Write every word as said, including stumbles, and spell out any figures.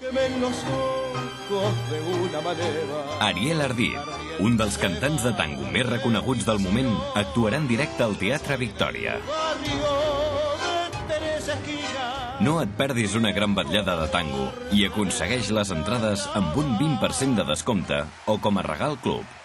Ariel Ardit, un dels cantants de tango més reconeguts del moment, actuarà en directe al Teatre Victòria. No et perdis una gran vetllada de tango i aconsegueix les entrades amb un vint per cent de descompte o com a regal club.